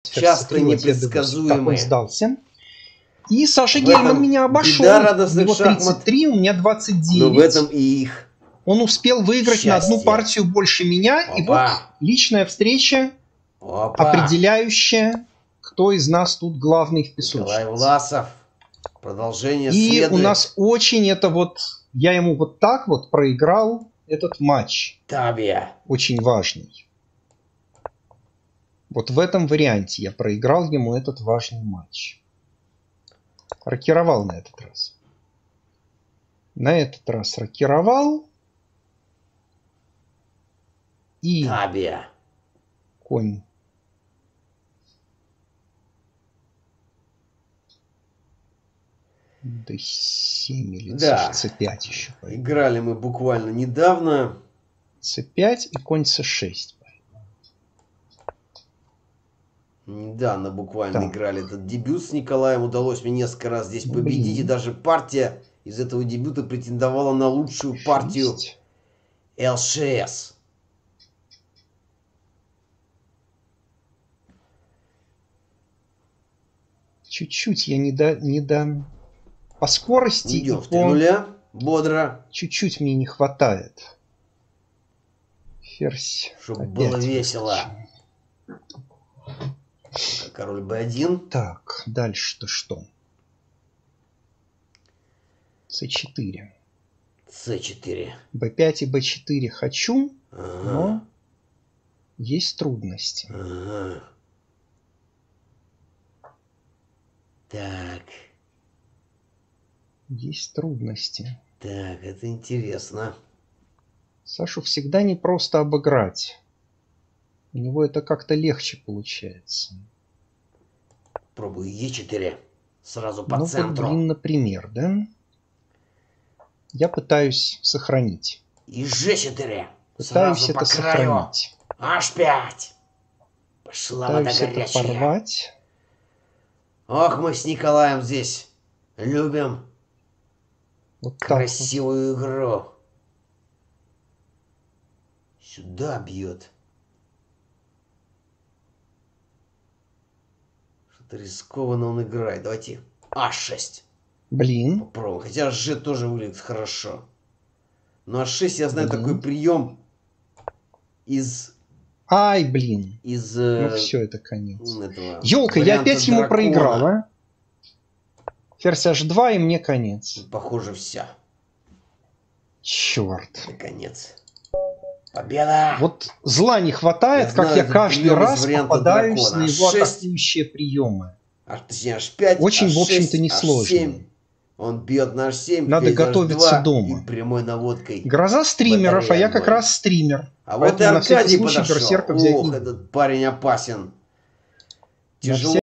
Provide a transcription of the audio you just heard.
Часто так, он непредсказуемые. сдался. И Саша В Гельман этом меня обошел. У беда радостных него шахмат. 33, у меня 29. Но в этом и их Он успел выиграть на одну счастье. партию больше меня. И вот Опа. личная встреча, Опа. определяющая, кто из нас тут главный в песочнице. Николай Власов. Продолжение И следует. у нас очень это вот... Я ему вот так вот проиграл этот матч. Табия. Очень важный. Вот в этом варианте я проиграл ему этот важный матч. Рокировал на этот раз. На этот раз рокировал. И Табия. конь. d7 или Да. c5 еще. Играли мы буквально недавно. c5 и конь c6. Недавно буквально Так. играли этот дебют с Николаем. Удалось мне несколько раз здесь победить. И даже партия из этого дебюта претендовала на лучшую партию ЛШС. Чуть-чуть я не до... По скорости и Идем в по... 3-0. Бодро. Чуть-чуть мне не хватает. Ферзь. Чтобы опять было весело. выскочил. Король b1. Так, дальше-то что? c4. c4. b5 и b4 хочу, Ага. но есть трудности. Ага. Так. Есть трудности. Так, это интересно. Сашу всегда не просто обыграть. У него это как-то легче получается. Пробую e4. Сразу по Ну вот, центру. блин, например, да? Я пытаюсь сохранить. И g4. Пытаюсь Сразу по это краю. сохранить. h5. Пошла вода Пытаюсь это горячая. порвать. Ох, мы с Николаем здесь любим Вот так красивую игру. Сюда бьет. Что-то рискованно он играет. Давайте h6 Блин. попробуем. Хотя g тоже выглядит хорошо. Но h6 я знаю Блин. такой прием из... Ай, блин. Из... Ну все, это конец. Этого Ёлка, я варианта опять ему дракона. проиграл, а? Ферзь h2 и мне конец. Похоже, вся. Черт. Это конец. Победа! Вот зла не хватает, Я как знаю я этот каждый прием из раз варианта попадаюсь дракона. на его H6. атакующие приемы. Точнее, h5, Очень, h6, в общем-то, несложно. h7. Он бьет на h7, Надо ферзь готовиться h2 дома. И прямой наводкой. Гроза стримеров, а я как Батарея раз стример. А вот и Поэтому на всякий Аркадий случай подошел. берсерка взять не Ох, буду. этот парень опасен. На Тяжело.